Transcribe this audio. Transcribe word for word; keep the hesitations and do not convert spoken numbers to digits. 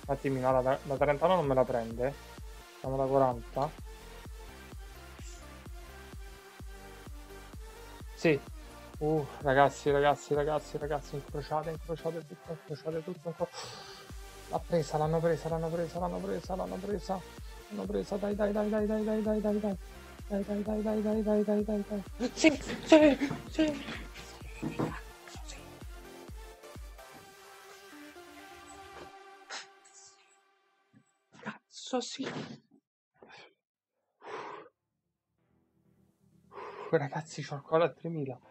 attimino, la, la trentano non me la prende. Siamo da quaranta. Sì. Uh, ragazzi, ragazzi, ragazzi, ragazzi, incrociate, incrociate tutto, incrociate tutto. Incro... L'ha presa, l'hanno presa, l'hanno presa, l'hanno presa, l'hanno presa. L'hanno presa, dai, dai, dai, dai, dai, dai, dai, dai, dai. Dai, dai, dai, dai, dai, dai, dai, dai, dai. Sì, sì, sì. Cazzo, sì. Ragazzi, c'ho ancora tremila.